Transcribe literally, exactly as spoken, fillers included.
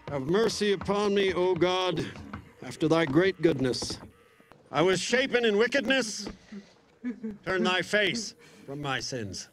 Have mercy upon me, O God, after thy great goodness. I was shapen in wickedness. Turn thy face from my sins.